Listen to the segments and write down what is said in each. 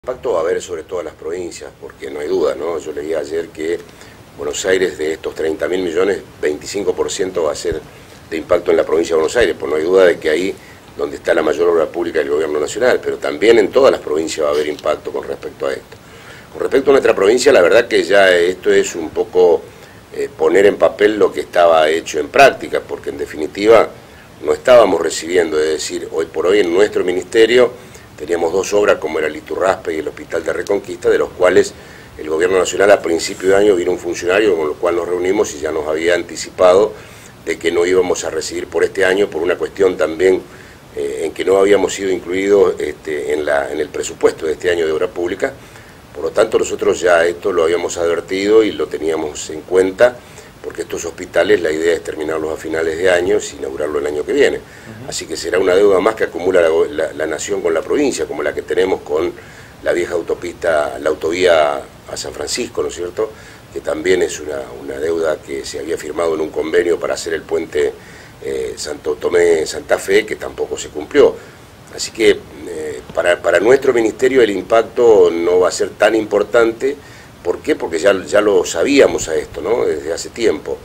Impacto va a haber sobre todas las provincias, porque no hay duda, ¿no? Yo leí ayer que Buenos Aires, de estos 30.000 millones, 25% va a ser de impacto en la provincia de Buenos Aires, pues no hay duda de que ahí donde está la mayor obra pública del gobierno nacional, pero también en todas las provincias va a haber impacto con respecto a esto. Con respecto a nuestra provincia, la verdad que ya esto es un poco poner en papel lo que estaba hecho en práctica, porque en definitiva no estábamos recibiendo, es decir, hoy por hoy en nuestro ministerio teníamos dos obras como era el Iturraspe y el Hospital de Reconquista, de los cuales el gobierno nacional a principio de año vino un funcionario con el cual nos reunimos y ya nos había anticipado de que no íbamos a recibir por este año por una cuestión también en que no habíamos sido incluidos en el presupuesto de este año de obra pública. Por lo tanto, nosotros ya esto lo habíamos advertido y lo teníamos en cuenta, porque estos hospitales la idea es terminarlos a finales de año y inaugurarlo el año que viene. Así que será una deuda más que acumula la nación con la provincia, como la que tenemos con la vieja autopista, la autovía a San Francisco, ¿no es cierto?, que también es una deuda que se había firmado en un convenio para hacer el puente Santo Tomé-Santa Fe, que tampoco se cumplió. Así que para nuestro ministerio el impacto no va a ser tan importante. ¿Por qué? Porque ya lo sabíamos a esto, ¿no?, desde hace tiempo.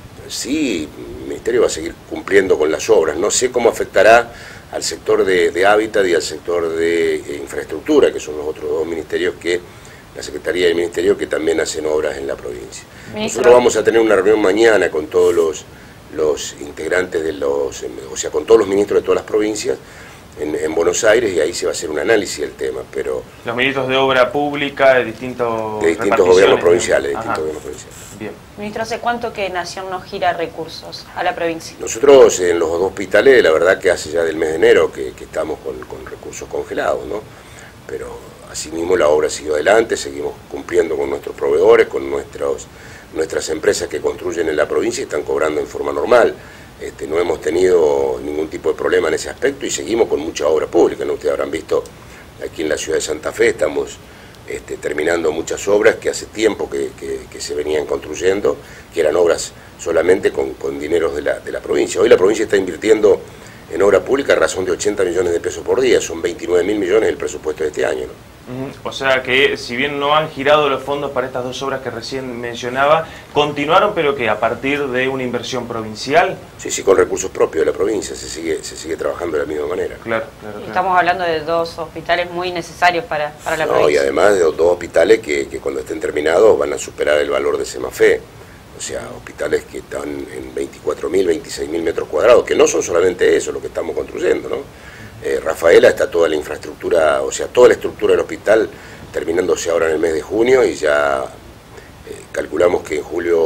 Sí, el ministerio va a seguir cumpliendo con las obras. No sé cómo afectará al sector de hábitat y al sector de infraestructura, que son los otros dos ministerios la Secretaría y el Ministerio que también hacen obras en la provincia. Nosotros vamos a tener una reunión mañana con todos los integrantes o sea, con todos los ministros de todas las provincias en Buenos Aires, y ahí se va a hacer un análisis del tema, pero... Los ministros de obra pública de distintos gobiernos provinciales, Bien. Ministro, ¿hace cuánto que Nación no gira recursos a la provincia? Nosotros en los dos hospitales, la verdad que hace ya del mes de enero que estamos con recursos congelados, ¿no? Pero asimismo la obra siguió adelante, seguimos cumpliendo con nuestros proveedores, con nuestras empresas que construyen en la provincia y están cobrando en forma normal. No hemos tenido ningún tipo de problema en ese aspecto y seguimos con mucha obra pública, ¿no? Ustedes habrán visto aquí en la ciudad de Santa Fe, estamos terminando muchas obras que hace tiempo que se venían construyendo, que eran obras solamente con dineros de la provincia. Hoy la provincia está invirtiendo en obra pública a razón de 80 millones de pesos por día, son 29.000 millones el presupuesto de este año, ¿no? O sea que si bien no han girado los fondos para estas dos obras que recién mencionaba, continuaron, pero que a partir de una inversión provincial. Sí, con recursos propios de la provincia se sigue trabajando de la misma manera. Claro. Estamos hablando de dos hospitales muy necesarios para la provincia. Y además de dos hospitales que cuando estén terminados van a superar el valor de Semafé. O sea, hospitales que están en 24.000, 26.000 metros cuadrados, que no son solamente eso lo que estamos construyendo, ¿no? Rafaela está toda la infraestructura, o sea, toda la estructura del hospital terminándose ahora en el mes de junio, y ya calculamos que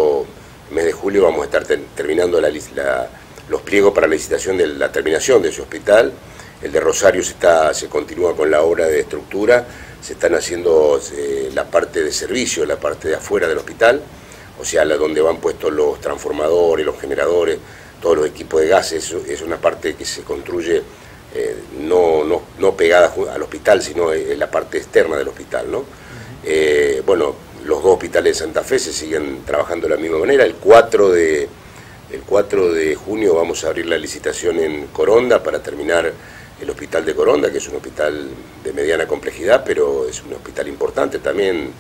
en mes de julio vamos a estar terminando los pliegos para la licitación de la terminación de ese hospital. El de Rosario se continúa con la obra de estructura, se están haciendo la parte de servicio, la parte de afuera del hospital, o sea, donde van puestos los transformadores, los generadores, todos los equipos de gases. Es una parte que se construye no pegada al hospital, sino en la parte externa del hospital, ¿no? Bueno, los dos hospitales de Santa Fe se siguen trabajando de la misma manera. El 4 de junio vamos a abrir la licitación en Coronda para terminar el hospital de Coronda, que es un hospital de mediana complejidad, pero es un hospital importante también.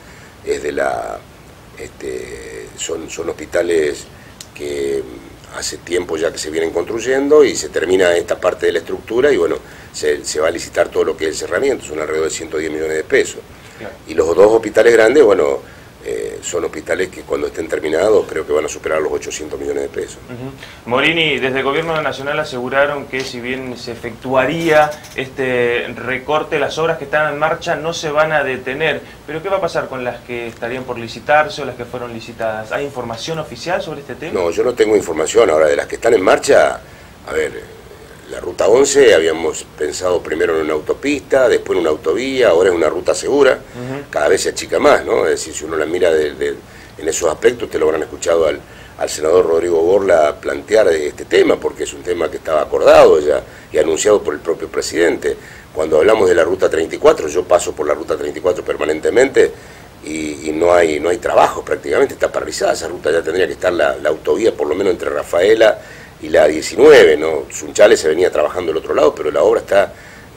Son hospitales que hace tiempo ya que se vienen construyendo, y se termina esta parte de la estructura y bueno, se va a licitar todo lo que es el cerramiento, son alrededor de 110 millones de pesos. Claro. Y los dos hospitales grandes, bueno, son hospitales que cuando estén terminados creo que van a superar los 800 millones de pesos. Morini, desde el Gobierno Nacional aseguraron que si bien se efectuaría este recorte, las obras que están en marcha no se van a detener. ¿Pero qué va a pasar con las que estarían por licitarse o las que fueron licitadas? ¿Hay información oficial sobre este tema? No, yo no tengo información. Ahora, de las que están en marcha, a ver, la Ruta 11 habíamos pensado primero en una autopista, después en una autovía, ahora es una ruta segura, cada vez se achica más, ¿no? Es decir, si uno la mira en esos aspectos, ustedes lo habrán escuchado al senador Rodrigo Borla plantear este tema, porque es un tema que estaba acordado ya y anunciado por el propio presidente. Cuando hablamos de la Ruta 34, yo paso por la Ruta 34 permanentemente y no hay trabajo prácticamente, está paralizada esa ruta. Ya tendría que estar la autovía por lo menos entre Rafaela y la 19, ¿no? Sunchales se venía trabajando del otro lado, pero la obra está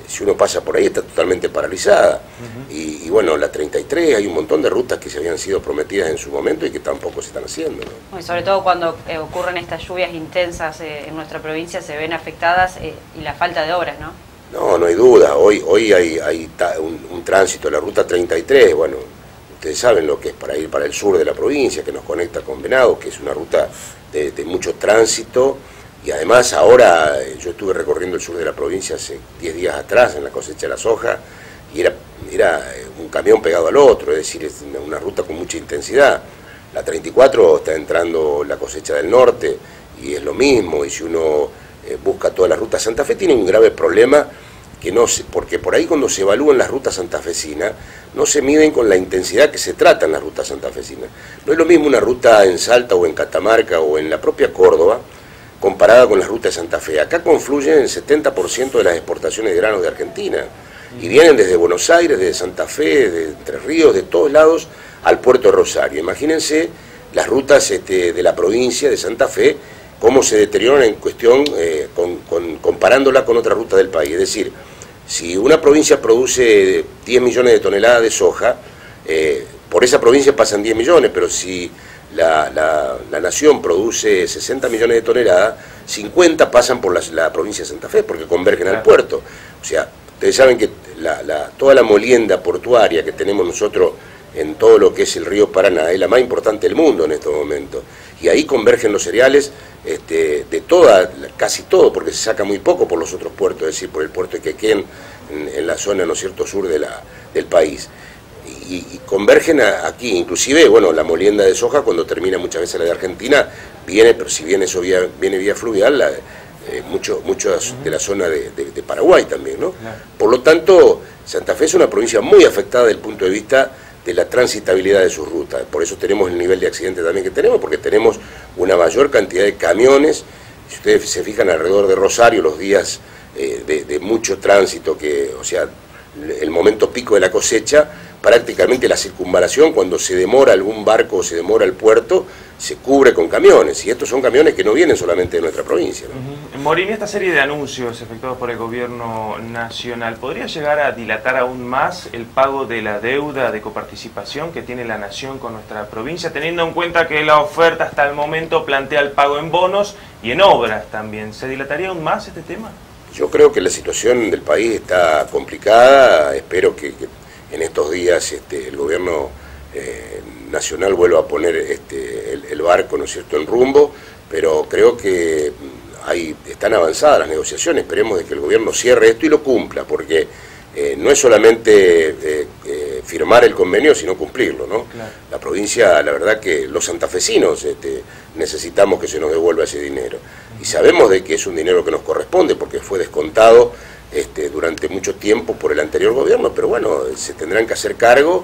si uno pasa por ahí está totalmente paralizada. Y bueno, la 33, hay un montón de rutas que se habían sido prometidas en su momento y que tampoco se están haciendo, ¿no? Y sobre todo cuando ocurren estas lluvias intensas en nuestra provincia, se ven afectadas y la falta de obras, ¿no? No, no hay duda. Hoy hay un tránsito, la ruta 33, bueno, ustedes saben lo que es para ir para el sur de la provincia, que nos conecta con Venado, que es una ruta de mucho tránsito. Y además ahora yo estuve recorriendo el sur de la provincia hace 10 días atrás en la cosecha de la soja y era un camión pegado al otro, es decir, es una ruta con mucha intensidad. La 34 está entrando la cosecha del norte y es lo mismo, y si uno busca toda la ruta, Santa Fe tiene un grave problema que no se, porque por ahí cuando se evalúan las rutas santafesinas no se miden con la intensidad que se tratan las rutas santafesinas. No es lo mismo una ruta en Salta o en Catamarca o en la propia Córdoba comparada con la ruta de Santa Fe. Acá confluyen el 70% de las exportaciones de granos de Argentina y vienen desde Buenos Aires, desde Santa Fe, de Entre Ríos, de todos lados al puerto de Rosario. Imagínense las rutas de la provincia de Santa Fe, cómo se deterioran en cuestión, comparándola con otra ruta del país. Es decir, si una provincia produce 10 millones de toneladas de soja, por esa provincia pasan 10 millones, pero si la nación produce 60 millones de toneladas, 50 pasan por la provincia de Santa Fe, porque convergen al puerto. O sea, ustedes saben que toda la molienda portuaria que tenemos nosotros en todo lo que es el río Paraná es la más importante del mundo en estos momentos. Y ahí convergen los cereales de casi todo, porque se saca muy poco por los otros puertos, es decir, por el puerto de Quequén, en la zona, ¿no es cierto?, sur del país. Y convergen aquí, inclusive, bueno, la molienda de soja cuando termina muchas veces la de Argentina, viene, pero si bien eso viene vía fluvial, muchas de la zona de Paraguay también, ¿no? Claro. Por lo tanto, Santa Fe es una provincia muy afectada desde el punto de vista de la transitabilidad de sus rutas. Por eso tenemos el nivel de accidentes también que tenemos, porque tenemos una mayor cantidad de camiones. Si ustedes se fijan alrededor de Rosario, los días de mucho tránsito, o sea, el momento pico de la cosecha, prácticamente la circunvalación, cuando se demora algún barco o se demora el puerto, se cubre con camiones, y estos son camiones que no vienen solamente de nuestra provincia, ¿no? Morín, esta serie de anuncios efectuados por el gobierno nacional, ¿podría llegar a dilatar aún más el pago de la deuda de coparticipación que tiene la nación con nuestra provincia, teniendo en cuenta que la oferta hasta el momento plantea el pago en bonos y en obras también? ¿Se dilataría aún más este tema? Yo creo que la situación del país está complicada. Espero que en estos días el gobierno nacional vuelva a poner el barco, ¿no es cierto?, en rumbo, pero creo que están avanzadas las negociaciones. Esperemos de que el gobierno cierre esto y lo cumpla, porque no es solamente firmar el convenio, sino cumplirlo, ¿no? Claro. La provincia, la verdad que los santafesinos necesitamos que se nos devuelva ese dinero. Y sabemos de que es un dinero que nos corresponde, porque fue descontado durante mucho tiempo por el anterior gobierno, pero bueno, se tendrán que hacer cargo.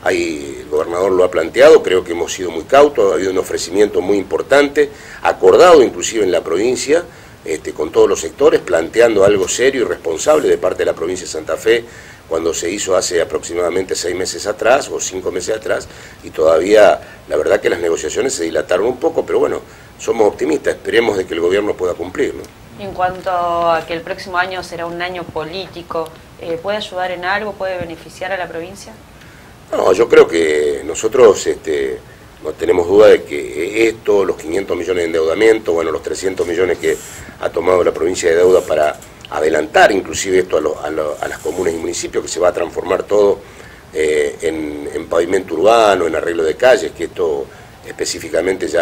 El gobernador lo ha planteado, creo que hemos sido muy cautos, ha habido un ofrecimiento muy importante, acordado inclusive en la provincia, con todos los sectores, planteando algo serio y responsable de parte de la provincia de Santa Fe, cuando se hizo hace aproximadamente 6 meses atrás o 5 meses atrás, y todavía la verdad que las negociaciones se dilataron un poco, pero bueno, somos optimistas, esperemos de que el gobierno pueda cumplir, ¿no? En cuanto a que el próximo año será un año político, ¿puede ayudar en algo, puede beneficiar a la provincia? No, yo creo que nosotros no tenemos duda de que los 500 millones de endeudamiento, bueno, los 300 millones que ha tomado la provincia de deuda para adelantar inclusive esto a las comunas y municipios, que se va a transformar todo en pavimento urbano, en arreglo de calles, que esto específicamente ya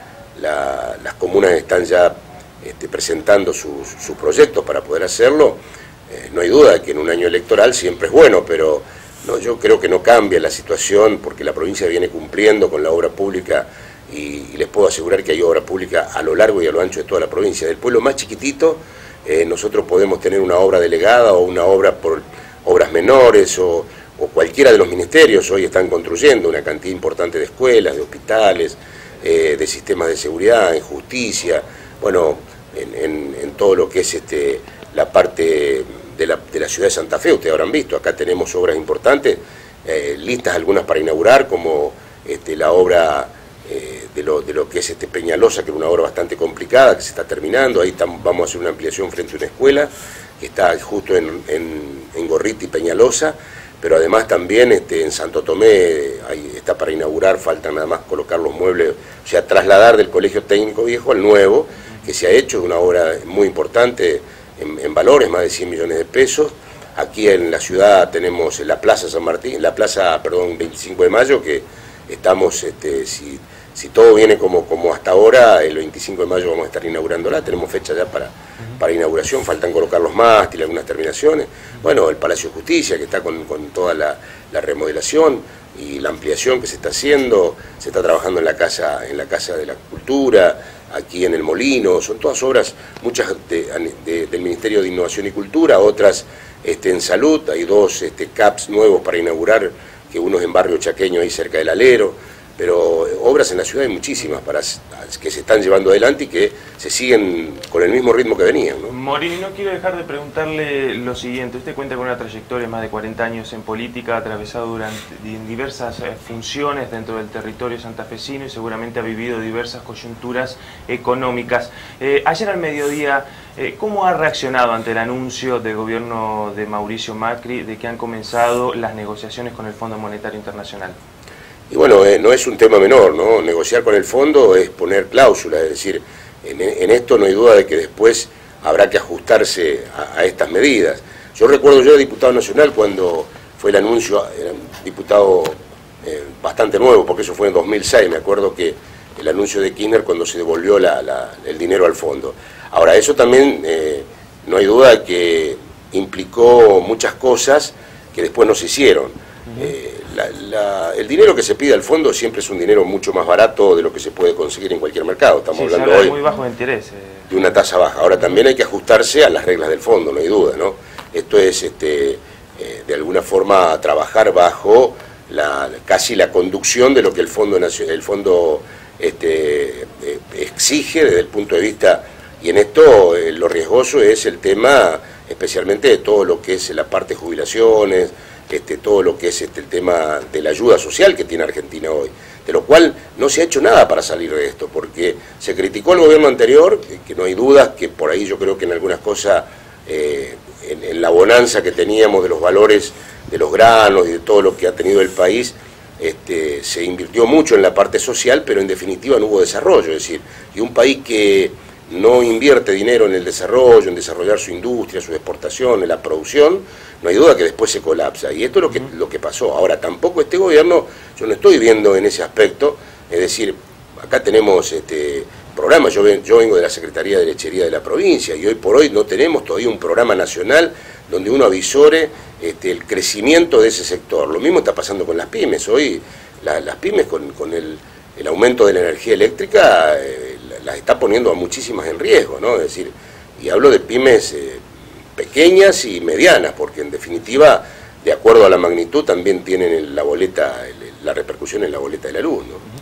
las comunas están ya presentando sus proyectos para poder hacerlo. No hay duda de que en un año electoral siempre es bueno, pero no, yo creo que no cambia la situación, porque la provincia viene cumpliendo con la obra pública y les puedo asegurar que hay obra pública a lo largo y a lo ancho de toda la provincia. Del pueblo más chiquitito nosotros podemos tener una obra delegada o una obra por obras menores o cualquiera de los ministerios. Hoy están construyendo una cantidad importante de escuelas, de hospitales, de sistemas de seguridad, en justicia, bueno, en todo lo que es la parte de la ciudad de Santa Fe. Ustedes habrán visto, acá tenemos obras importantes, listas algunas para inaugurar, como la obra de lo que es Peñalosa, que es una obra bastante complicada, que se está terminando. Ahí vamos a hacer una ampliación frente a una escuela, que está justo en Gorriti y Peñalosa, pero además también en Santo Tomé está para inaugurar, falta nada más colocar los muebles, o sea, trasladar del Colegio Técnico Viejo al nuevo, que se ha hecho, una obra muy importante en valores, más de 100 millones de pesos. Aquí en la ciudad tenemos la Plaza San Martín, la Plaza, perdón, 25 de Mayo, que estamos, si todo viene como hasta ahora, el 25 de mayo vamos a estar inaugurándola, tenemos fecha ya para inauguración, faltan colocar los mástiles, algunas terminaciones. Bueno, el Palacio de Justicia, que está con toda la remodelación y la ampliación que se está haciendo, se está trabajando en la Casa de la Cultura, aquí en el Molino, son todas obras, muchas del Ministerio de Innovación y Cultura, otras en Salud, hay dos CAPS nuevos para inaugurar, que uno es en Barrio Chaqueño, ahí cerca del Alero, pero obras en la ciudad hay muchísimas que se están llevando adelante y que se siguen con el mismo ritmo que venían, ¿no? Morini, no quiero dejar de preguntarle lo siguiente. Usted cuenta con una trayectoria de más de 40 años en política, atravesado en diversas funciones dentro del territorio santafesino y seguramente ha vivido diversas coyunturas económicas. Ayer al mediodía, ¿cómo ha reaccionado ante el anuncio del gobierno de Mauricio Macri de que han comenzado las negociaciones con el Fondo Monetario Internacional? Y bueno, no es un tema menor, ¿no? Negociar con el fondo es poner cláusulas, es decir, en esto no hay duda de que después habrá que ajustarse a estas medidas. Yo recuerdo, yo era diputado nacional cuando fue el anuncio, era un diputado bastante nuevo, porque eso fue en 2006, me acuerdo que el anuncio de Kirchner cuando se devolvió el dinero al fondo. Ahora, eso también no hay duda de que implicó muchas cosas que después no se hicieron. El dinero que se pide al fondo siempre es un dinero mucho más barato de lo que se puede conseguir en cualquier mercado. Estamos hablando hoy muy bajo de interés. De una tasa baja. Ahora también hay que ajustarse a las reglas del fondo, no hay duda, ¿no? Esto es de alguna forma trabajar bajo casi la conducción de lo que el fondo exige desde el punto de vista, y en esto lo riesgoso es el tema especialmente de todo lo que es la parte de jubilaciones, todo lo que es el tema de la ayuda social que tiene Argentina hoy, de lo cual no se ha hecho nada para salir de esto, porque se criticó el gobierno anterior, que no hay dudas que por ahí yo creo que en algunas cosas, en la bonanza que teníamos de los valores de los granos y de todo lo que ha tenido el país, se invirtió mucho en la parte social, pero en definitiva no hubo desarrollo, es decir, y un país que no invierte dinero en el desarrollo, en desarrollar su industria, su exportación, en la producción, no hay duda que después se colapsa. Y esto es lo que pasó. Ahora, tampoco este gobierno, yo no estoy viendo en ese aspecto, es decir, acá tenemos programas, yo vengo de la Secretaría de Lechería de la provincia y hoy por hoy no tenemos todavía un programa nacional donde uno avisore el crecimiento de ese sector. Lo mismo está pasando con las pymes. Hoy las pymes con el aumento de la energía eléctrica las está poniendo a muchísimas en riesgo, ¿no? Es decir, y hablo de pymes pequeñas y medianas, porque en definitiva, de acuerdo a la magnitud, también tienen la repercusión en la boleta de la luz, ¿no?